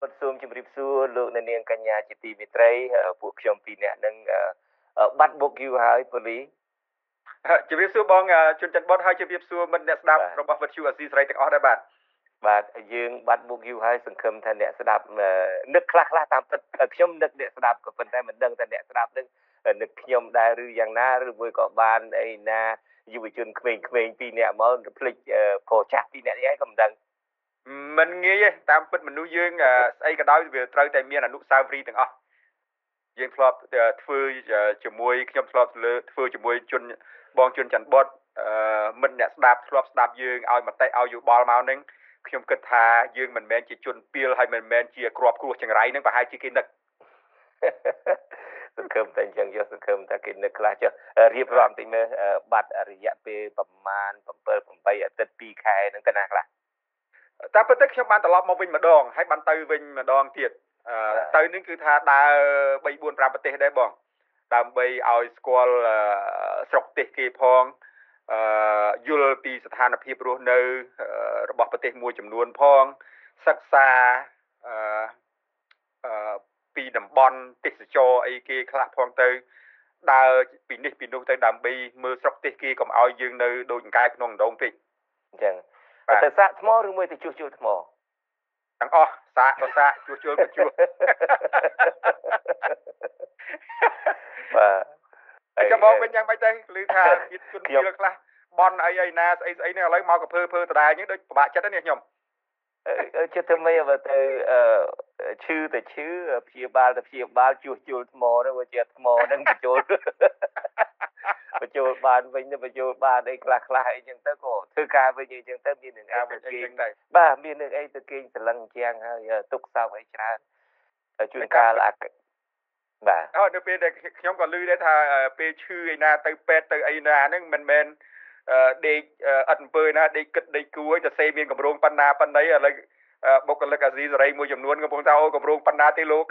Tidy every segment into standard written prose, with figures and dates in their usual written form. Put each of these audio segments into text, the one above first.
ពិតសូមជម្រាបសួរលោកអ្នកនាងកញ្ញាជាទីមេត្រីពួកខ្ញុំពីរនាក់នឹងបាត់បុកយូរហើយពូលីជម្រាបសួរបងជុនច័ន្ទបុតហើយជម្រាបសួរមិត្តអ្នកស្ដាប់របស់វិទ្យុអាស៊ីសេរីទាំងអស់ដែរបាទយើងបាត់បុកយូរហើយសង្ឃឹមថាអ្នកស្ដាប់នឹកខ្លះតាមពិតខ្ញុំនឹកអ្នកស្ដាប់ក៏ប៉ុន្តែមិនដឹងថាអ្នកស្ដាប់នឹងនឹកខ្ញុំដែរឬយ៉ាងណាឬមួយក៏បានអីណាយុវជនក្មេងៗពីរនាក់មកភ្លេចប្រុសចាស់ពីរនាក់នេះឯងក៏មិនដឹងមិនងាយទេតាមពិតមនុស្សយើងស្អីក៏ដោយវាត្រូវតែមានអនុស្សាវរីយ៍ទាំងអស់យើងធ្លាប់ធ្វើជាមួយខ្ញុំធ្លាប់ធ្វើជាមួយជនបងជនច័ន្ទបុតមិត្តអ្នកស្ដាប់ធ្លាប់ស្ដាប់យើងឲ្យមតិឲ្យយោបល់មកនឹងខ្ញុំគិតថាយើងមិនមែនជាជនពីលហើយមិនមែនជាគ្រាប់គ្រោះចង្រៃនឹងប្រហែលជាគេនឹកសង្ឃឹមតែអញ្ចឹងសង្ឃឹមថាគេនឹកខ្លះចុះរៀបរាប់តិចមើលបាត់រយៈពេលប្រមាណ7-8អាទិត្យ2ខែហ្នឹងទៅណាខ្លះតែប៉ុន្តែខ្ញុំបានត្រឡប់មកវិញម្ដងហើយបានទៅវិញម្ដងទៀតទៅនឹងគឺថាដើរ3-4-5ប្រទេសដែរបងដើម្បីឲ្យស្គាល់ស្រុកទេសគេផងយល់ពីស្ថានភាពរស់នៅរបស់ប្រទេសមួយចំនួនផងសិក្សាពីតំបន់ទេសចរអីគេខ្លះផងទៅដើរពីនេះពីនោះទៅដើម្បីមើលស្រុកទេសគេកុំឲ្យយើងនៅដូចកែក្នុងដងពេកអញ្ចឹងទៅសាកថ្មឬមួយទៅជួសជុលថ្មទាំងអស់សាកក៏សាកជួសជុលក៏ជួសបាទចាំបងវិញយ៉ាងម៉េចទៅឮថាមានជនពីលខ្លះបនអីណាស្អីនេះឥឡូវមកក៏ភើដដែលហ្នឹងដូចពិបាកចិត្តហ្នឹងខ្ញុំចិត្តធ្វើម៉េចបើទៅឈឺទៅឈឺព្យាបាលទៅព្យាបាលជួសជុលថ្មទៅវាជាថ្មហ្នឹងបញ្ចូលបានវិញទៅបញ្ចូលបានអីខ្លះអីចឹងទៅក៏ធ្វើការវិញអីចឹងទៅមាននឹងអីទៅគេបាទមាននឹងអីទៅគេស្រឡឹងជាងហើយទុកសោកអីច្រើនជួនកាលបាទនៅពេលដែលខ្ញុំក៏ឮដែរថាពេលឈឺឯណាទៅពេទ្យទៅអីណាហ្នឹងមិនមែនដេកអត់អំពើណាដេកគិតដេកគួរទៅសេមានកម្រងប៉ុណ្ណាឥឡូវបុគ្គលិកអាស៊ីសេរីមួយចំនួនកំពុងថាអូកម្រងប៉ុណ្ណាទេលោក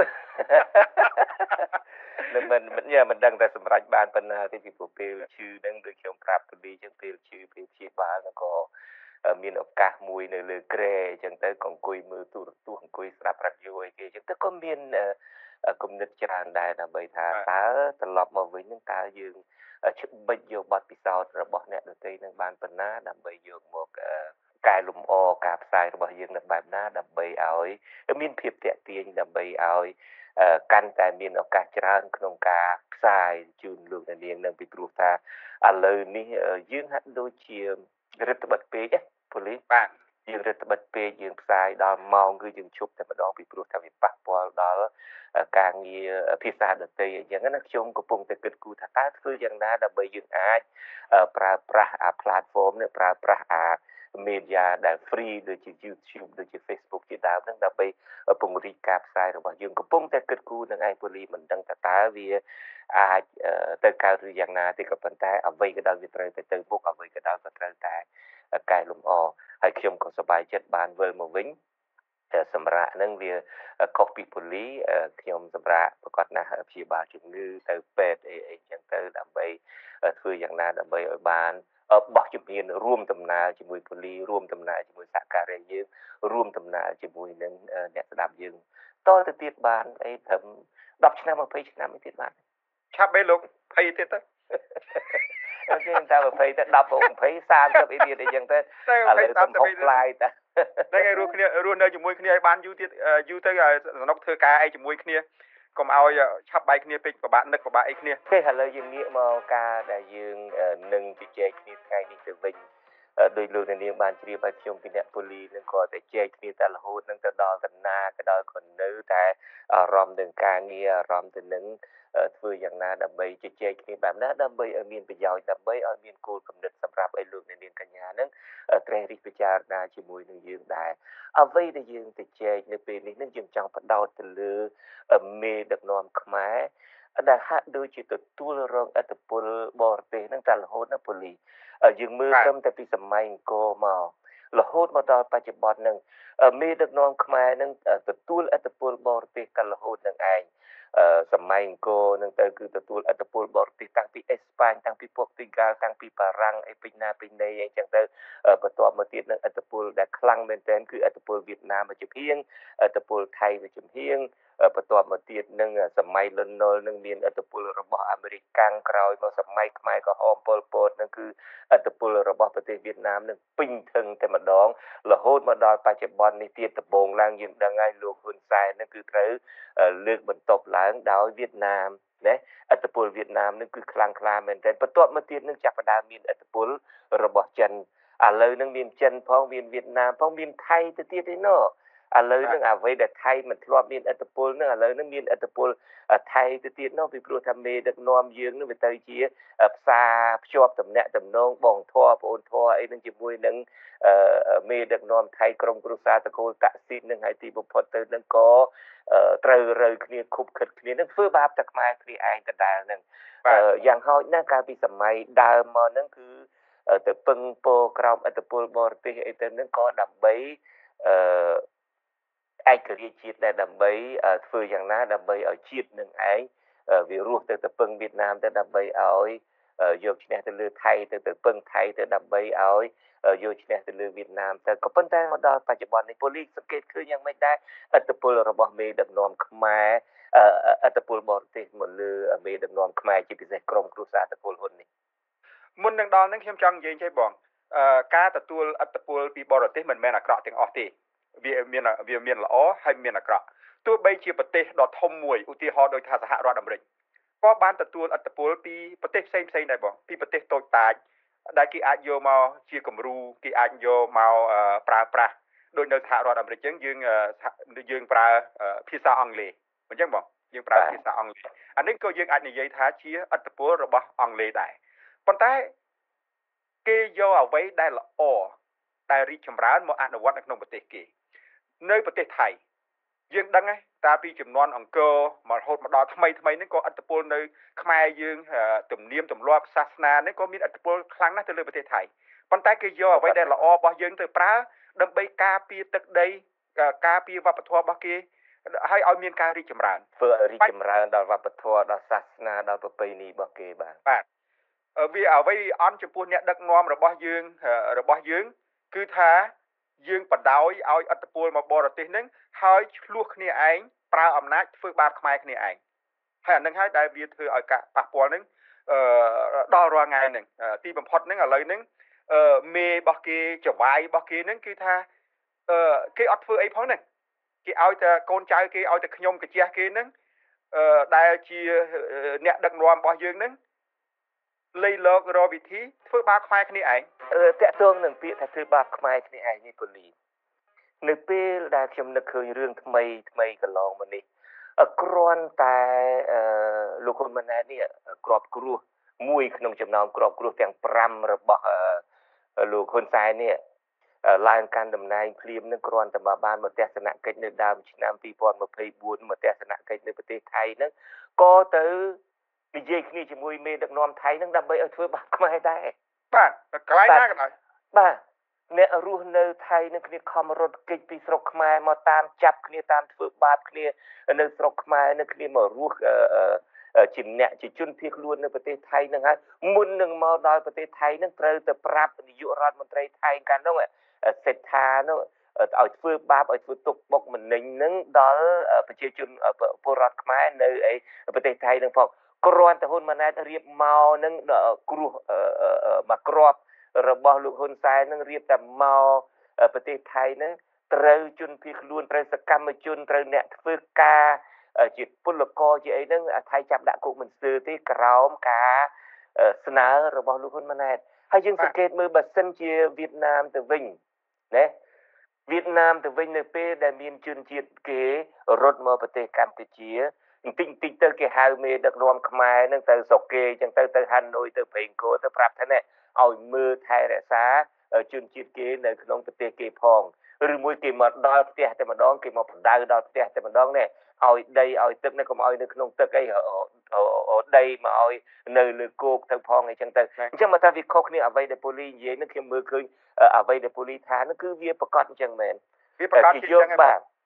មិនដឹងតែសម្រេចបានប៉ុណ្ណាទេពីពេលឈឺហ្នឹងដូចខ្ញុំប្រាប់ពលីចឹងពេលឈឺពេលព្យាបាលហ្នឹងក៏មានឱកាសមួយនៅលើគ្រែអញ្ចឹងទៅក៏អង្គុយមើលទូរទស្សន៍អង្គុយស្ដាប់រ៉ាឌីយ៉ូអីគេអញ្ចឹងទៅក៏មានគំនិតច្រើនដែរដើម្បីថាតើត្រឡប់មកវិញនឹងតើយើងបិចយកបទពិសោធន៍របស់អ្នកដទៃនឹងបានប៉ុណ្ណាដើម្បីយកមកកែលម្អការផ្សាយរបស់យើងនៅបែបណាដើម្បីឲ្យមានភាពទាក់ទាញដើម្បីឲ្យកាន់តែមានឱកាសច្រើនក្នុងការផ្សាយជូនលោកអ្នកនាងនឹងពីព្រោះថាឥឡូវនេះយើងហាក់ដូចជារដ្ឋបិទពេកប៉ូលីសបាទយើងរដ្ឋបិទពេកយើងផ្សាយដល់ម៉ោងគឺយើងជប់តែម្ដងពីព្រោះថាវាប៉ះពាល់ដល់ការងារភាសាដទៃអញ្ចឹងណាខ្ញុំកំពុងតែគិតគូរថាតើធ្វើយ៉ាងណាដើម្បីយើងអាចប្រើប្រាស់អា platform នេះប្រើប្រាស់អា media ដែល free ដូចជា YouTube ដូចជា Facebook ជាដើមហ្នឹងដើម្បីពង្រីកការផ្សាយរបស់យើងកំពុងតែគិតគូរនឹងឯងពូលីមិនដឹងថាតើវាអាចទៅកើតឬយ៉ាងណាទេក៏ប៉ុន្តែអ្វីក៏ដោយវាត្រូវទៅមុខអ្វីក៏ដោយក៏ត្រូវតែកែលម្អហើយខ្ញុំក៏សប្បាយចិត្តបានវិលមកវិញសម្រាប់ហ្នឹងវាខុសពីពូលីខ្ញុំសម្រាប់ប្រកាសណាស់ព្យាបាលជំងឺទៅពេទ្យអីចឹងទៅដើម្បីធ្វើយ៉ាងណាដើម្បីឲ្យបានបោះជំហានរួមដំណើរជាមួយពូលីរួមដំណើរជាមួយសហការីយើងរួមដំណើរជាមួយនឹងអ្នកស្ដាប់យើងតទៅទៀតបានអីត្រឹម10ឆ្នាំ20ឆ្នាំទៀតបានឆាប់ពេលលោក20ទៀតទៅគេថា20ទៅ10 20 30អីទៀតអីចឹងទៅឥឡូវទៅ60ផ្លាយទៅតែគេរស់នៅជាមួយគ្នាឲ្យបានយូរទៀតយូរទៅសនុកធ្វើការអីជាមួយគ្នាកុំឲ្យឆាប់បែកគ្នាពេកពិបាកនឹកពិបាកអីគ្នាទេឥឡូវយើងងាកមកការដែលយើងនឹងជជែកគ្នាថ្ងៃនេះទៅវិញដោយលោកនាងបានជ្រាបឲ្យខ្ញុំពីអ្នកពូលីនឹងក៏តែជែកគ្នាតែរហូតនឹងទៅដល់តាណាក៏ដោយក៏នៅតែអារម្មណ៍នឹងការងារអារម្មណ៍ទៅនឹងធ្វើយ៉ាងណាដើម្បីជជែកគ្នាបែបណាដើម្បីឲ្យមានប្រយោជន៍ដើម្បីឲ្យមានគោលគំនិតសម្រាប់ឲ្យលោកនាងកញ្ញានឹងត្រេះរិះពិចារណាជាមួយនឹងយើងដែរអ្វីដែលយើងទៅជែកនៅពេលនេះនឹងយើងចង់បដោតទៅលើមេដឹកនាំខ្មែរដែលហាក់ដូចជាទទួលរងឥទ្ធិពលបរទេសនឹងតែរហូតណាពូលីយើងមើលត្រឹមតែពីសម័យអង្គរមករហូតមកដល់បច្ចុប្បន្ននឹងមេដឹកនាំខ្មែរនឹងទទួលឥទ្ធិពលបរទេសកាន់រហូតនឹងឯងសម័យអង្គរនឹងទៅគឺទទួលឥទ្ធិពលបរទេសតាំងពីអេស្ប៉ាញតាំងពីពុកទីហ្កាល់តាំងពីបារាំងអីពេញណាពេញណីអីចឹងទៅបន្ទាប់មកទៀតនឹងឥទ្ធិពលដែលខ្លាំងមែនទែនគឺឥទ្ធិពលវៀតណាមមកជំហៀងឥទ្ធិពលថៃមកជំហៀងបន្ទាប់មកទៀតនឹងសម័យលន់នល់នឹងមានឥទ្ធិពលរបស់អាមេរិកកាំងក្រោយមកសម័យខ្មែរក្រហមប៉ុលពតនឹងគឺឥទ្ធិពលរបស់ប្រទេសវៀតណាមនឹងពេញធឹងតែម្ដងរហូតមកដល់បច្ចុប្បន្ននេះទៀតដំបូងឡើងយើងដឹងហើយលោកហ៊ុនសែននឹងគឺត្រូវលើកបន្ទប់ឡើងដោយវៀតណាមណាឥទ្ធិពលវៀតណាមនឹងគឺខ្លាំងក្លាមែនទែនបន្ទាប់មកទៀតនឹងចាប់ផ្ដើមមានឥទ្ធិពលរបស់ចិនឥឡូវនឹងមានចិនផងមានវៀតណាមផងមានថៃទៅទៀតឯណោះឥឡូវនឹងអ្វីដែលថៃមិនធ្លាប់មានឥទ្ធិពលនឹងឥឡូវនឹងមានឥទ្ធិពលថៃទៅទៀតនោះពីព្រោះថាមេដឹកនាំយើងនឹងវាទៅជាផ្សារភ្ជាប់តំណែងតំណងបងធរប្អូនធរអីនឹងជាមួយនឹងមេដឹកនាំថៃក្រុមគ្រួសារតកូលតាក់ស៊ីននឹងហើយទីបំផុតទៅនឹងក៏ត្រូវរើគ្នាខុបខិតគ្នានឹងធ្វើបាបតែខ្មែរគ្នាឯងដដែលនឹងយ៉ាងហោចណាស់កាលពីសម័យដើមមកនឹងគឺទៅពឹងពោក្រោមឥទ្ធិពលបរទេសអីទៅនឹងក៏ដើម្បីឯករាជ្យជាតិដែលដើម្បីធ្វើយ៉ាងណាដើម្បីឲ្យជាតិនឹងឯងវារស់ទៅពឹងវៀតណាមទៅដើម្បីឲ្យយកឈ្នះទៅលើថៃទៅពឹងថៃទៅដើម្បីឲ្យយកឈ្នះទៅលើវៀតណាមទៅក៏ប៉ុន្តែមកដល់បច្ចុប្បន្ននេះប៉ូលីសសង្កេតឃើញយ៉ាងម៉េចដែរឥទ្ធិពលរបស់មេដឹកនាំខ្មែរឥទ្ធិពលបរទេសមកលើមេដឹកនាំខ្មែរជាពិសេសក្រុមគ្រួសារតកូលហ៊ុននេះមុននឹងដល់ហ្នឹងខ្ញុំចង់និយាយចេះបងការទទួលឥទ្ធិពលពីបរទេសមិនមែនអាក្រក់ទាំងអស់ទេវាមានល្អហើយមានអាក្រក់ទោះបីជាប្រទេសដ៏ធំមួយឧទាហរណ៍ដូចថាសហរដ្ឋអាមេរិកក៏បានទទួលឥទ្ធិពលពីប្រទេសផ្សេងដែរបងពីប្រទេសតូចតាចដែលគេអាចយកមកជាគំរូគេអាចយកមកប្រើប្រាស់ដូចនៅសហរដ្ឋអាមេរិកចឹងយើងប្រើភាសាអង់គ្លេសអញ្ចឹងបងយើងប្រើភាសាអង់គ្លេសអានេះក៏យើងអាចនិយាយថាជាឥទ្ធិពលរបស់អង់គ្លេសដែរប៉ុន្តែគេយកអ្វីដែលល្អដែលរីកចម្រើនមកអនុវត្តនៅក្នុងប្រទេសគេនៅប្រទេសថៃយើងដឹងហើយតាពីចំនួនអង្គរមករហូតមកដល់ថ្មីនេះក៏ឥទ្ធិពលនៅខ្មែរយើងទំនៀមទម្លាប់សាសនានេះក៏មានឥទ្ធិពលខ្លាំងណាស់ទៅលើប្រទេសថៃប៉ុន្តែគេយកអ្វីដែលល្អរបស់យើងទៅប្រើដើម្បីការពារទឹកដីការពារវប្បធម៌របស់គេហើយឲ្យមានការរីកចម្រើនធ្វើឲ្យរីកចម្រើនដល់វប្បធម៌ដល់សាសនាដល់ប្រពៃណីរបស់គេបាទវាអ្វីអន់ចំពោះអ្នកដឹកនាំរបស់យើងគឺថាយើងបដ ாய் ឲ្យឥទ្ធិពលមកបរទេសហ្នឹងហើយឆ្លោះគ្នាឯងប្រើអំណាចធ្វើបាបខ្មែរគ្នាឯងហើយអានឹងហើយដែលវាធ្វើឲ្យការប៉ះពាល់ហ្នឹងដល់រាល់ថ្ងៃហ្នឹងទីបំផុតហ្នឹងឥឡូវហ្នឹងមេរបស់គេចវាយរបស់គេហ្នឹងគឺថាគេអត់ធ្វើអីផងហ្នឹងគេឲ្យតែកូនចៅគេឲ្យតែខ្ញុំកាជះគេហ្នឹងដែលជាអ្នកដឹកនាំរបស់យើងហ្នឹងលៃលករកវិធីធ្វើបាបខ្មែរគ្នាឯងតាក់ទងនឹងពាក្យថាធ្វើបាបខ្មែរគ្នាឯងនេះប៉ូលីសនៅពេលដែលខ្ញុំនឹកឃើញរឿងថ្មីកន្លងមកនេះគ្រាន់តែលោកហ៊ុនម៉ាណែតនេះក្របគ្រោះមួយក្នុងចំណោមក្របគ្រោះទាំង5របស់លោកហ៊ុនសែននេះឡើងកាន់តំណែងភ្លាមនឹងគ្រាន់តែបានមកទស្សនកិច្ចនៅដើមឆ្នាំ2024មកទស្សនកិច្ចនៅប្រទេសថៃហ្នឹងក៏ទៅនិយាយគ្នាជាមួយមេដឹកនាំថៃនឹងដើម្បីឲ្យធ្វើបាបខ្មែរដែរបាទកន្លែងណាក៏ដោយបាទអ្នករស់នៅថៃនឹងគ្នាខំរត់គេចពីស្រុកខ្មែរមកតាមចាប់គ្នាតាមធ្វើបាបគ្នានៅស្រុកខ្មែរនៅគ្នាមករស់ជាអ្នកជាជនភៀសខ្លួននៅប្រទេសថៃនឹងហើយមុននឹងមកដល់ប្រទេសថៃនឹងត្រូវទៅប្រាប់នាយករដ្ឋមន្ត្រីថៃកាលនោះសេដ្ឋានោះឲ្យធ្វើបាបឲ្យធ្វើទុកបុកម្នេញនឹងដល់ប្រជាជនពលរដ្ឋខ្មែរនៅប្រទេសថៃនឹងផងគ្រាន់តែហ៊ុនម៉ាណែតរៀបមកនឹងគ្រោះមកក្របរបស់លោកហ៊ុនសែននឹងរៀបតែមកប្រទេសថៃនឹងត្រូវជនភៀសខ្លួនត្រូវសកម្មជនត្រូវអ្នកធ្វើការជាពលករជាអីហ្នឹងថៃចាប់ដាក់គុកមិនស្ទើរទេក្រោមការស្នើរបស់លោកហ៊ុនម៉ាណែតហើយយើងសង្កេតមើលបើសិនជាវៀតណាមទៅវិញណាវៀតណាមទៅវិញនៅពេលដែលមានជនជាតិគេរត់មកប្រទេសកម្ពុជាបន្តិចទៅគេហៅមេដឹកនាំខ្មែរនឹងទៅស្រុកគេអញ្ចឹងទៅហាណូយទៅប្រេងកូទៅប្រាប់ថាណែឲ្យមើលថែរក្សាជនជាតិគេនៅក្នុងប្រទេសគេផងឬមួយគេមកដល់ផ្ទះតែម្ដងគេមកបដៅដល់ផ្ទះតែម្ដងនេះឲ្យដីឲ្យទឹកនេះកុំឲ្យនៅក្នុងទឹកអីដីមកឲ្យនៅលើគោកទៅផងអីចឹងទៅអញ្ចឹងមកថាវាខុសគ្នាអ្វីដែលប៉ូលីសនិយាយនឹងខ្ញុំមើលឃើញអ្វីដែលប៉ូលីសថានោះគឺវាប្រកាសអញ្ចឹងមែនវាប្រកាសជាអញ្ចឹងបាទ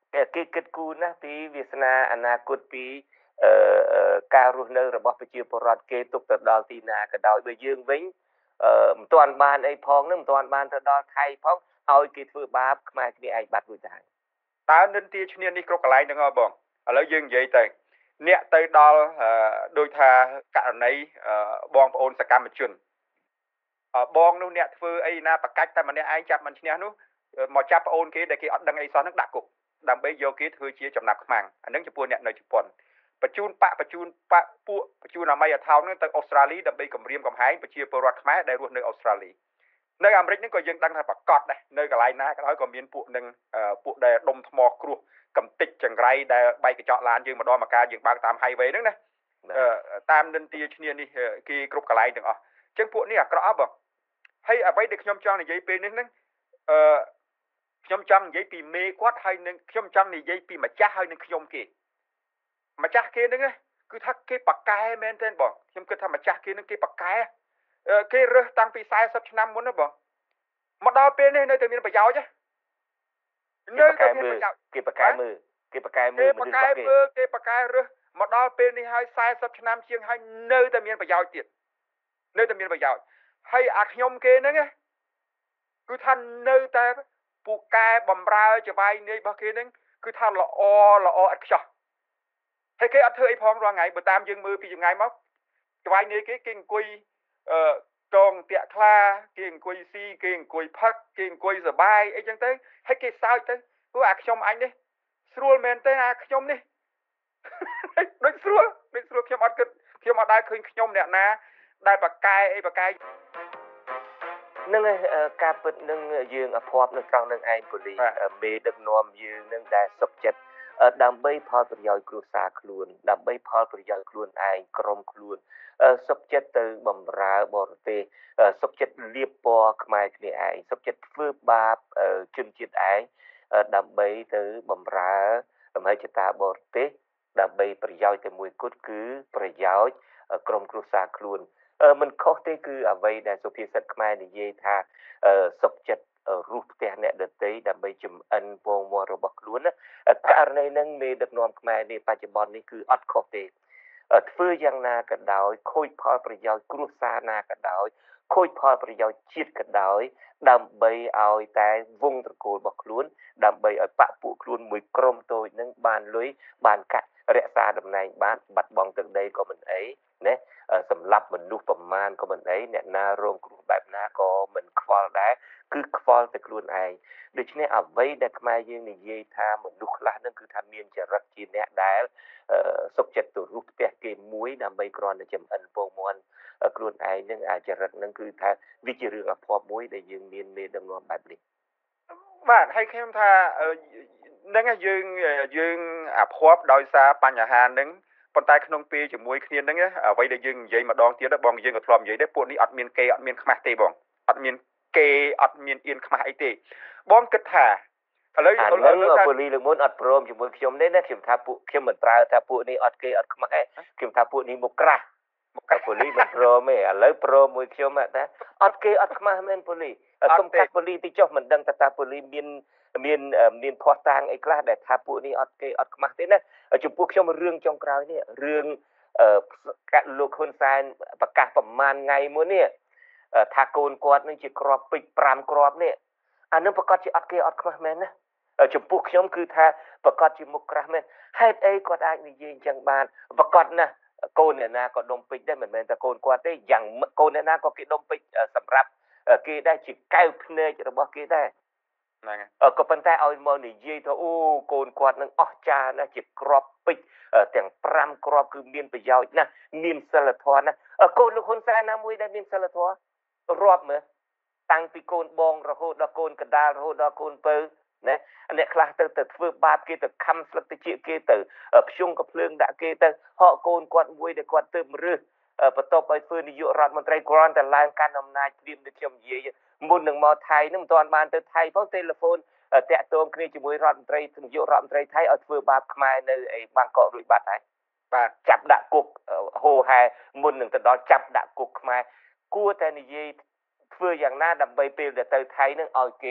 គេគិតគូរណាស់ពីវាសនាអនាគតពីការរស់នៅរបស់ប្រជាពលរដ្ឋគេទុកទៅដល់ទីណាក៏ដោយបើយើងវិញមិនទាន់បានអីផងនឹងមិនទាន់បានទៅដល់ថៃផងឲ្យគេធ្វើបាបខ្មែរគ្នាឯងបាត់រួចទៅហើយតើនិន្ទាឈ្នានេះគ្រប់កន្លែងទាំងអស់បងឥឡូវយើងនិយាយទៅអ្នកទៅដល់ដូចថាករណីបងប្អូនសកម្មជនបងនោះអ្នកធ្វើអីណាប្រកាច់តែម្នាក់ឯងចាប់មិនឈ្នះនោះមកចាប់ប្អូនគេដែលគេអត់ដឹងអីសោះនឹងដាក់គុកដើម្បីយកគេធ្វើជាចំណាប់ខ្មាំងអានឹងចំពោះអ្នកនៅជប៉ុនបញ្ជូនពួកបញ្ជូនអាមេអថោនទៅអូស្ត្រាលីដើម្បីគម្រាមកំហែងប្រជាពលរដ្ឋខ្មែរដែលរស់នៅអូស្ត្រាលីនៅអាមេរិកហ្នឹងក៏យើងដឹងថាប្រកាសដែរនៅកន្លែងណាក៏ដោយក៏មានពួកនឹងពួកដែលដុំថ្មគ្រោះកំតិចចង្រៃដែលបែកកញ្ចក់ឡានយើងម្ដងមកការយើងបើកតាម highway ហ្នឹងណាតាមនិន្ទាឈ្នានេះគេគ្រប់កន្លែងទាំងអស់អញ្ចឹងពួកនេះអាក្រក់អស់បងហើយអ្វីដែលខ្ញុំចង់និយាយពេលនេះហ្នឹងខ្ញុំចង់និយាយពីមេគាត់ហើយនឹងខ្ញុំចង់និយាយពីម្ចាស់ហើយនឹងខ្ញុំគេម្ចាស់គេហ្នឹងគឺថាគេប៉ាកែមែនទេបងខ្ញុំគិតថាម្ចាស់គេហ្នឹងគេប៉ាកែគេរើសតាំងពី40ឆ្នាំមុនណាបងមកដល់ពេលនេះនៅតែមានប្រយោជន៍នៅតែមានប្រយោជន៍គេប៉ាកែមើលគេប៉ាកែមើលគេប៉ាកែរើសមកដល់ពេលនេះហើយ40ឆ្នាំជាងហើយនៅតែមានប្រយោជន៍ទៀតនៅតែមានប្រយោជន៍ហើយអាខ្ញុំគេហ្នឹងគឺថានៅតែពូកែបំរើចវាយនាយរបស់គេហ្នឹងគឺថាល្អឥតខ្ចោះហើយគេអត់ធ្វើអីផងរាល់ថ្ងៃបើតាមយើងមើលពីចម្ងាយមកចវាយនាយគេអង្គុយកងតាក់ខ្លាគេអង្គុយស៊ីគេអង្គុយផឹកគេអង្គុយសបាយអីចឹងទៅហើយគេសើចទៅព្រោះអាខ្ញុំអញនេះស្រួលមែនទេអាខ្ញុំនេះដូចស្រួលខ្ញុំអត់គិតខ្ញុំអត់ដែលឃើញខ្ញុំអ្នកណាដែលបកកែអីបកកែនឹងការពិតនឹងយើងអភ័ព្វនៅត្រង់នឹងឯងពូលីមេដឹកនាំយើងនឹងដែលសុខចិត្តដើម្បីផលប្រយោជន៍គ្រួសារខ្លួនដើម្បីផលប្រយោជន៍ខ្លួនឯងក្រុមខ្លួនសុខចិត្តទៅបំរើបរទេសសុខចិត្តលៀបពណ៌ខ្មែរគ្នាឯងសុខចិត្តធ្វើបាបជនជាតិឯងដើម្បីទៅបំរើមហិច្ឆតាបរទេសដើម្បីប្រយោជន៍តែមួយគត់គឺប្រយោជន៍ក្រុមគ្រួសារខ្លួនមិនខុសទេគឺអ្វីដែលសុភាសិតខ្មែរនិយាយថាសុខចិត្តរស់ផ្ទះអ្នកដទៃដើម្បីចំអិនពងមាត់របស់ខ្លួនករណីហ្នឹងមេដឹកនាំខ្មែរនេះបច្ចុប្បន្ននេះគឺអត់ខុសទេធ្វើយ៉ាងណាក៏ដោយខូចផលប្រយោជន៍គ្រួសារណាក៏ដោយខូចផលប្រយោជន៍ជាតិក៏ដោយដើម្បីឲ្យតែវងត្រកូលរបស់ខ្លួនដើម្បីឲ្យបពពួកខ្លួនមួយក្រុមតូចហ្នឹងបានលុយបានកាក់រក្សាតំណែងបានបាត់បង់ទឹកដីក៏មិនអីណាសម្រាប់មនុស្សប្រមាណក៏មិនអីអ្នកណារងគ្រោះបែបណាក៏មិនខ្វល់ដែរគឺខ្វល់តែខ្លួនឯងដូច្នេះអ្វីដែលខ្មែរយើងនិយាយថាមនុស្សខ្លះហ្នឹងគឺថាមានចរិតជាអ្នកដែលសុខចិត្តទៅរុះផ្ទះគេមួយដើម្បីគ្រាន់តែចំអិនពងមាន់ខ្លួនឯងនឹងអាចរិតនឹងគឺថាវាជារឿងអភ័ព្វមួយដែលយើងមានមេដឹកនាំបែបនេះបាទហើយខ្ញុំថានឹងយើងអភ័ព្វដោយសារបញ្ហានឹងប៉ុន្តែក្នុងពេលជាមួយគ្នានឹងអ្វីដែលយើងនិយាយម្ដងទៀតបងយើងក៏ធ្លាប់និយាយដែរពួកនេះអត់មានគេអត់មានខ្មាស់ទេបងអត់មានគេអត់មានអៀនខ្មាស់អីទេបងគិតថាឥឡូវពូលីលើកមុនអត់ព្រមជាមួយខ្ញុំទេណាខ្ញុំថាពួកខ្ញុំមិនប្រើថាពួកនេះអត់គេអត់ខ្មាស់ទេខ្ញុំថាពួកនេះមកក្រាស់ពូលីមិនព្រមទេឥឡូវព្រមមួយខ្ញុំថាអត់គេអត់ខ្មាស់មែនពូលីសុំកាត់ពូលីតិចចុះមិនដឹងថាពូលីមានភ័ស្តុតាងអីខ្លះដែលថាពួកនេះអត់គេអត់ខ្មាស់ទេណាចំពោះខ្ញុំរឿងចុងក្រោយនេះរឿងកាត់លោកហ៊ុនសែនប្រកាសប្រមាណថ្ងៃមុននេះថាកូនគាត់នឹងជាក្របពេជ្រ5គ្រាប់នេះអានឹងប្រកាសជាអត់គេអត់ខ្មាស់មែនណាចំពោះខ្ញុំគឺថាប្រកាសជាមុខក្រាស់មែនហេតុអីគាត់អាចនិយាយអញ្ចឹងបានប្រកាសណាកូនអ្នកណាក៏ដុំពេជ្រដែរមិនមែនតែកូនគាត់ទេយ៉ាងកូនអ្នកណាក៏គេដុំពេជ្រសម្រាប់គេដែរជាកែវភ្នែករបស់គេដែរហ្នឹងក៏ប៉ុន្តែឲ្យមកនិយាយថាអូកូនគាត់នឹងអស្ចារ្យណាស់ជាក្របពេជ្រទាំង5គ្រាប់គឺមានប្រយោជន៍ណាស់មានសិលធម៌ណាស់កូនលោកហ៊ុនសែនណាមួយដែលមានសិលធម៌រាប់មើលតាំងពីកូនបងរហូតដល់កូនកណ្ដាលរហូតដល់កូនពៅណាអ្នកខ្លះទៅធ្វើបាបគេទៅខំស្លឹកតិចគេទៅភ្ជុំកភ្លើងដាក់គេទៅហកកូនគាត់មួយដែលគាត់ទៅរឹសបន្ទាប់ឲ្យធ្វើនាយករដ្ឋមន្ត្រីគ្រាន់តែឡើងកាន់អំណាចព្រាមដូចខ្ញុំនិយាយមុននឹងមកថៃនឹងមិនទាន់បានទៅថៃផងទូរស័ព្ទតាក់ទងគ្នាជាមួយរដ្ឋមន្ត្រីនាយករដ្ឋមន្ត្រីថៃឲ្យធ្វើបាបខ្មែរនៅឯបាងកករួចបាត់ហើយបាទចាប់ដាក់គុកហូហែមុននឹងទៅដល់ចាប់ដាក់គុកខ្មែរគួរតែនិយាយធ្វើយ៉ាងណាដើម្បីពេលដែលទៅថៃនឹងឲ្យគេ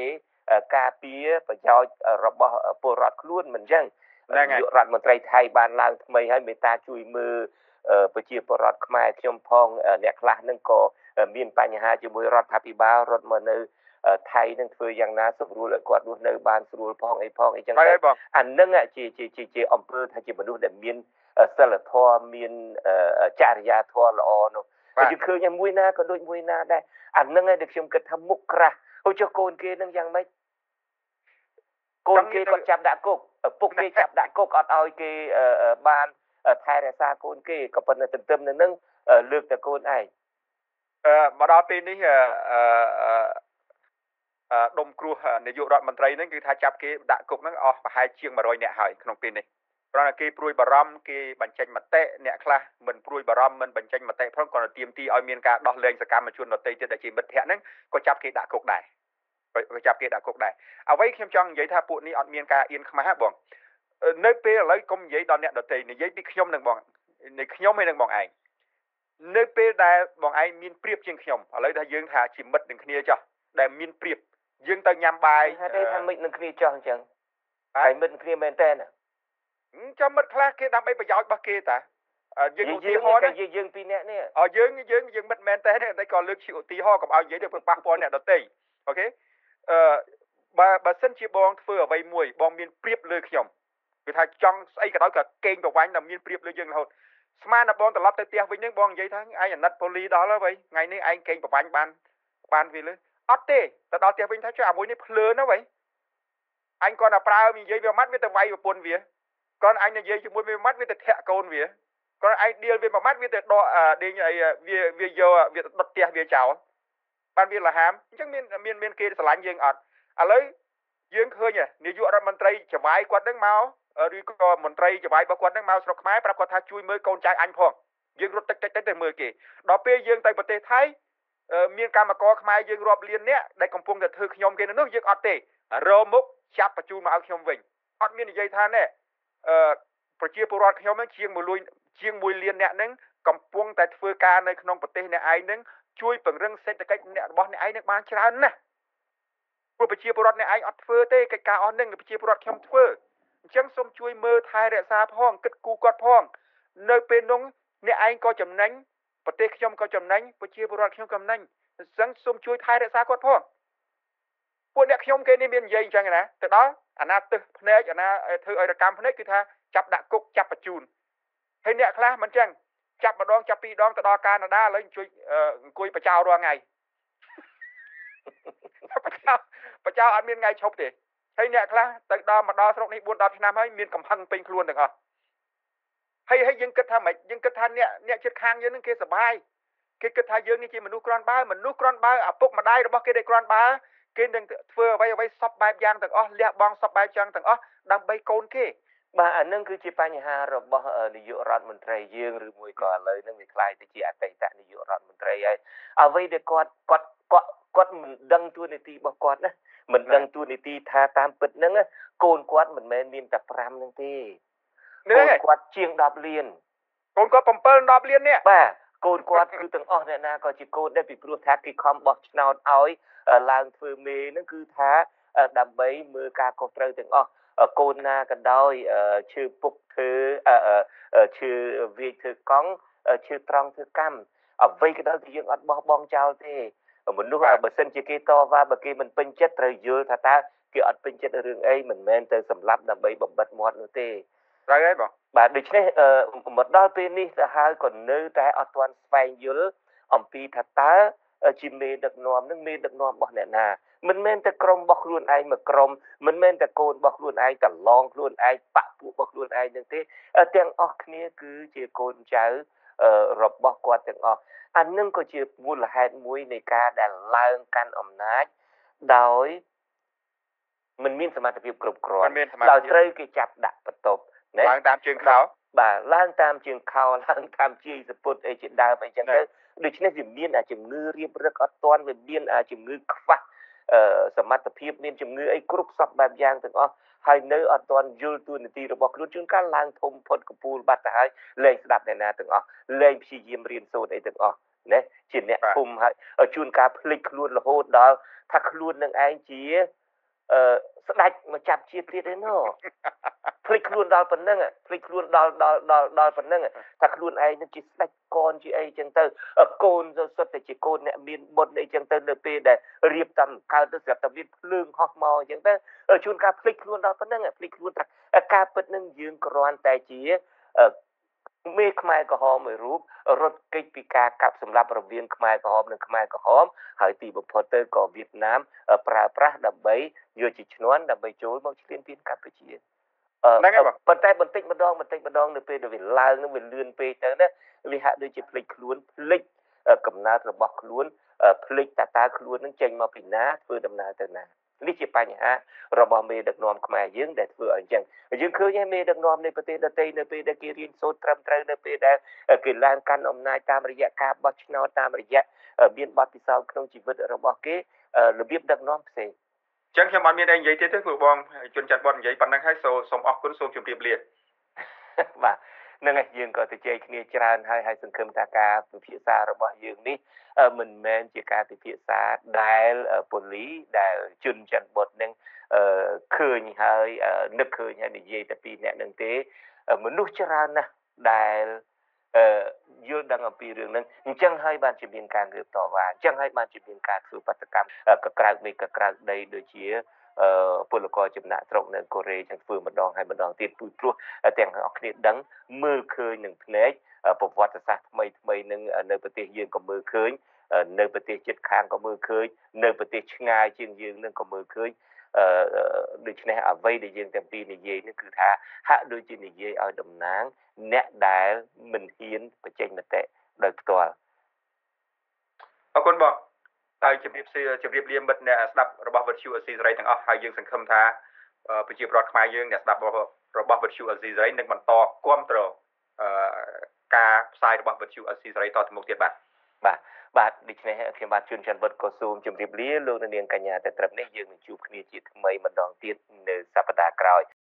ការពារប្រយោជន៍របស់ពលរដ្ឋខ្លួនមិនចឹងនាយករដ្ឋមន្ត្រីថៃបានឡើងថ្មីហើយមេត្តាជួយមើលប្រជាពលរដ្ឋខ្មែរខ្ញុំផងអ្នកខ្លះនឹងក៏មានបញ្ហាជាមួយរដ្ឋាភិបាលរត់មកនៅថៃនឹងធ្វើយ៉ាងណាស្រួលឲ្យគាត់រស់នៅបានស្រួលផងអីចឹងអានឹងជាអំពើថាជាមនុស្សដែលមានសិលធម៌មានចរិយាធម៌ល្អនោះយើងឃើញមួយណាក៏ដូចមួយណាដែរអានឹងឯងដែលខ្ញុំគិតថាមុខក្រាស់ហូចកូនគេនឹងយ៉ាងម៉េចកូនគេគាត់ចាប់ដាក់គុកពុកគេចាប់ដាក់គុកអត់ឲ្យគេបានថែរក្សាកូនគេក៏ប៉ុន្តែទន្ទឹមនឹងលើកតែកូនឯងមកដល់ពេលនេះដុំគ្រោះនាយករដ្ឋមន្ត្រីហ្នឹងគឺថាចាប់គេដាក់គុកហ្នឹងអស់ប្រហែលជាង100នាក់ហើយក្នុងពេលនេះព្រោះគេព្រួយបារម្ភគេបញ្ចេញមតិអ្នកខ្លះមិនព្រួយបារម្ភមិនបញ្ចេញមតិផងគាត់ទាមទារឲ្យមានការដោះលែងសកម្មជនដទៃទៀតដែលជាមិត្តភក្តិហ្នឹងក៏ចាប់គេដាក់គុកដែរអ្វីខ្ញុំចង់និយាយថាពួកនេះអត់មានការអៀនខ្មាស់បងនៅពេលឥឡូវកុំនិយាយដល់អ្នកដទៃនិយាយពីខ្ញុំនឹងបងនៃខ្ញុំឯនឹងបងឯងនៅពេលដែលបងឯងមានព្រៀបជាងខ្ញុំឥឡូវថាយើងថាជាមិត្តនឹងគ្នាចុះដែលមានព្រៀបយើងទៅញ៉ាំបាយហេតុថាមិត្តនឹងគ្នាចុះអញ្ចឹងហើយមិត្តគ្នាមែនតើចាំមិត្តខ្លះគេដើម្បីប្រយោជន៍របស់គេតាយើងឧទាហរណ៍យើងពីរនាក់នេះយើងមិត្តមែនតើតែក៏លើកជាឧទាហរណ៍កុំឲ្យនិយាយទៅប៉ះពាល់អ្នកដទៃអូខេបើសិនជាបងធ្វើអ្វីមួយបងមានព្រៀបលើខ្ញុំគឺថាចង់ស្អីក៏ដោយក៏កេងប្រវាញ់តែមានព្រៀបលើយើងរហូតស្មានតែបងត្រឡប់ទៅផ្ទះវិញហ្នឹងបងនិយាយថាឯងអាណិតប៉ូលីដល់ហើយថ្ងៃនេះឯងកេងប្រវាញ់បានវាលើអត់ទេទៅដល់ផ្ទះវិញថាចុះអាមួយនេះភ្លើនណាវ៉ៃអញគាត់តែប្រើនិយាយវាម៉ាត់វាទៅវាយប្រពន្ធវាគាត់អញនិយាយជាមួយវាម៉ាត់វាទៅធាក់កូនវាគាត់ឯងឌីលវាម៉ាត់វាទៅដកដេញអីវាយកវាទៅដុតផ្ទះវាចោលបានវាលហាមអញ្ចឹងមានគេស្រឡាញ់យើងអត់ឥឡូវយើងឃើញនាយករដ្ឋមន្ត្រីចវាយគាត់នឹងមកឬក៏មន្ត្រីចវាយរបស់គាត់នឹងមកស្រុកខ្មែរប្រាប់គាត់ថាជួយមើលកូនចៅអញផងយើងរត់តិចទៅមើលគេដល់ពេលយើងទៅប្រទេសថៃមានកម្មករខ្មែរយើងរាប់លាននាក់ដែលកំពុងតែធ្វើខ្ញុំគេនោះយើងអត់ទេរមុខចាប់បញ្ជូនមកឲ្យខ្ញុំវិញអត់មាននិយាយថាណែប្រជាពលរដ្ឋខ្ញុំនឹងជាង1លានអ្នកនឹងកំពុងតែធ្វើការនៅក្នុងប្រទេសអ្នកឯងនឹងជួយពង្រឹងសេដ្ឋកិច្ចរបស់អ្នកឯងនឹងបានច្រើនណាស់ព្រោះប្រជាពលរដ្ឋអ្នកឯងអត់ធ្វើទេកិច្ចការអស់នឹងប្រជាពលរដ្ឋខ្ញុំធ្វើអញ្ចឹងសូមជួយមើលថែរក្សាផងគិតគូរគាត់ផងនៅពេលនោះអ្នកឯងក៏ចំណេញប្រទេសខ្ញុំក៏ចំណេញប្រជាពលរដ្ឋខ្ញុំក៏ចំណេញអញ្ចឹងសូមជួយថែរក្សាគាត់ផងពួកអ្នកខ្ញុំគេនេះមាននិយាយអញ្ចឹងណាទៅដល់អាណាទឹះភ្នែកអាណាធ្វើឲ្យរកម្មភ្នែកគឺថាចាប់ដាក់គុកចាប់បញ្ជូនហើយអ្នកខ្លះមិនអញ្ចឹងចាប់ម្ដងចាប់ពីរដងទៅដល់កាណាដាឥឡូវជួយអង្គុយបចោរាល់ថ្ងៃបចោអត់មានថ្ងៃឈប់ទេហើយអ្នកខ្លះទៅដល់មកដល់ស្រុកនេះ4-10ឆ្នាំហើយមានកំហឹងពេញខ្លួនទាំងអស់ហើយយើងគិតថាម៉េចយើងគិតថាអ្នកជិតខាងយើងនឹងគេសប្បាយគេគិតថាយើងនេះជាមនុស្សក្រាន់បើឪពុកម្ដាយរបស់គេដែលក្រាន់បើគេនឹងធ្វើអ្វីសពបែបយ៉ាងទាំងអស់លះបង់សពបែបយ៉ាងទាំងអស់ដើម្បីកូនគេបាទអានឹងគឺជាបញ្ហារបស់នាយករដ្ឋមន្ត្រីយើងឬមួយក៏ឥឡូវនឹងវាខ្លាយទៅជាអតីតនាយករដ្ឋមន្ត្រីហើយអ្វីដែលគាត់មិនដឹងទួនាទីរបស់គាត់ណាមិនដឹងទួនាទីថាតាមពិតហ្នឹងកូនគាត់មិនមែនមានតែ5ហ្នឹងទេកូនគាត់ជាង10លានកូនគាត់7-10លាននេះបាទកូនគាត់គឺទាំងអស់អ្នកណាក៏ជាកូនដែរពីព្រោះថាគេខំបោះឆ្នោតឲ្យឡើងធ្វើមេហ្នឹងគឺថាដើម្បីមើលការខុសត្រូវទាំងអស់កូនណាក៏ដោយឈឺពុកធ្វើឈឺវាយធ្វើកង់ឈឺត្រង់ធ្វើកម្មអ្វីក៏ដោយគឺយើងអត់បោះបង់ចោលទេមនុស្សបើសិនជាគេតវ៉ាបើគេមិនពេញចិត្តត្រូវយល់ថាតើគេអត់ពេញចិត្តរឿងអីមិនមែនទៅសម្លាប់ដើម្បីបំបិតមាត់នោះទេត្រូវហើយបងបាទដូច្នេះមកដល់ពេលនេះទៅហើយក៏នៅតែអត់ទាន់ស្វែងយល់អំពីថាតើជាមេដឹកនាំនឹងមេដឹកនាំរបស់អ្នកណាមិនមែនតែក្រុមរបស់ខ្លួនឯងមួយក្រុមមិនមែនតែកូនរបស់ខ្លួនឯងកន្លងខ្លួនឯងបពពួករបស់ខ្លួនឯងនឹងទេទាំងអស់គ្នាគឺជាកូនចៅរបស់គាត់ទាំងអស់អានឹងក៏ជាមូលហេតុមួយនៃការដែលឡើងកាន់អំណាចដោយមិនមានសមត្ថភាពគ្រប់គ្រាន់ដោយត្រូវគេចាប់ដាក់បន្ទប់ឡើងតាមជើងខោបាទឡើងតាមជើងខោឡើងតាមជាយសពុតអីជាដើមអីចឹងទៅដូច្នេះវាមានជំងឺរៀបរឹកអត់ទាន់វាមានជំងឺខ្វះសមត្ថភាពមានជំងឺអីគ្រប់សពបែបយ៉ាងទាំងអស់ហើយនៅអត់ទាន់យល់ទួនាទីរបស់ខ្លួនជួនកាលឡើងធំផុតកពូលបាត់ទៅហើយលែងស្ដាប់អ្នកណាទាំងអស់លែងព្យាយាមរៀនសូត្រអីទាំងអស់ណាជាអ្នកភូមិហើយជួនកាលភ្លេចខ្លួនរហូតដល់ថាខ្លួននឹងឯងជាស្ដាច់មកចាប់ជាតិទៀតឯណោះភ្លេចខ្លួនដល់ប៉ុណ្ណឹងភ្លេចខ្លួនដល់ប៉ុណ្ណឹងថាខ្លួនឯងនឹងជាស្ដេចកនជាអីចឹងទៅកូនសុទ្ធតែជាកូនអ្នកមានបុណ្យអីចឹងទៅនៅពេលដែលរៀបតាមកើតទៅស្រាប់តែមានភ្លើងហោះមកចឹងទៅជួនកាលភ្លេចខ្លួនដល់ប៉ុណ្ណឹងភ្លេចខ្លួនថាការពិតនឹងយើងគ្រាន់តែជាមេខ្មែរក្រហមមួយរូបរត់គេចពីការកាប់សម្លាប់រវាងខ្មែរក្រហមនិងខ្មែរក្រហមហើយទីបំផុតទៅក៏វៀតណាមប្រើប្រាស់ដើម្បីយកជាឈ្នន់ដើម្បីចូលមកឈ្លានពានកម្ពុជាហ្នឹងហើយប៉ុន្តែបន្តិចម្ដងនៅពេលដែលវាឡើងនឹងវាលឿនពេកទៅណាវាហាក់ដូចជាភ្លេចខ្លួនភ្លេចកំណើតរបស់ខ្លួនភ្លេចតើខ្លួននឹងចេញមកពីណាធ្វើដំណើរទៅណានេះជាបញ្ហារបស់មេដឹកនាំខ្មែរយើងដែលធ្វើឲ្យអញ្ចឹងយើងឃើញឯមេដឹកនាំនៃប្រទេសដទៃនៅពេលដែលគេរៀនសូត្រត្រឹមត្រូវនៅពេលដែលគេឡើងកាន់អំណាចតាមរយៈការបោះឆ្នោតតាមរយៈមានបទពិសោធន៍ក្នុងជីវិតរបស់គេរបៀបដឹកនាំផ្សេងចឹងខ្ញុំអត់មានអីនិយាយទៀតទេគ្រូបងជនច័ន្ទបុតនិយាយប៉ុណ្ណឹងហើយសូមអរគុណសូមជម្រាបលាបាទនឹងឯងយើងក៏ទៅជែកគ្នាច្រើនហើយសង្ឃឹមថាការពិភាក្សារបស់យើងនេះមិនមែនជាការពិភាក្សាដែលពូលីដែលជនច័ន្ទបុតនឹងឃើញហើយនឹកឃើញហើយនិយាយតែពីអ្នកនឹងទេមនុស្សច្រើនណាស់ដែលយល់ដឹងអំពីរឿងហ្នឹងអញ្ចឹងហើយបានជាមានការងើបតវ៉ាអញ្ចឹងហើយបានជាមានការធ្វើបាតកម្មកក្រៅមេកក្រៅដីដូចជាពលករចំណាក់ស្រុកនៅកូរ៉េចឹងធ្វើម្ដងហើយម្ដងទៀតព្រោះទាំងអស់គ្នាដឹងមើលឃើញនឹងភ្នែកប្រវត្តិសាស្ត្រថ្មីនឹងនៅប្រទេសយើងក៏មើលឃើញនៅប្រទេសជិតខាងក៏មើលឃើញនៅប្រទេសឆ្ងាយជាងយើងនឹងក៏មើលឃើញដូច្នេះអ្វីដែលយើងទាំងពីរនិយាយនេះគឺថាហាក់ដូចជានិយាយឲ្យតំណាងអ្នកដែលមិនហ៊ានបញ្ចេញមតិដោយផ្ទាល់អរគុណបងហើយជម្រាបលាមិត្តអ្នកស្ដាប់របស់វិទ្យុអេស៊ីសេរីទាំងអស់ហើយយើងសង្ឃឹមថាប្រជាពលរដ្ឋខ្មែរយើងអ្នកស្ដាប់របស់វិទ្យុអេស៊ីសេរីនឹងបន្តគាំទ្រការផ្សាយរបស់វិទ្យុអេស៊ីសេរីតទៅមុខទៀតបាទដូច្នេះខ្ញុំបាទជួនច័ន្ទវុឌ្ឍក៏សូមជម្រាបលាលោកនាងកញ្ញាតែត្រឹមនេះយើងនឹងជួបគ្នាជាថ្មីម្ដងទៀតនៅសប្ដាហ៍ក្រោយ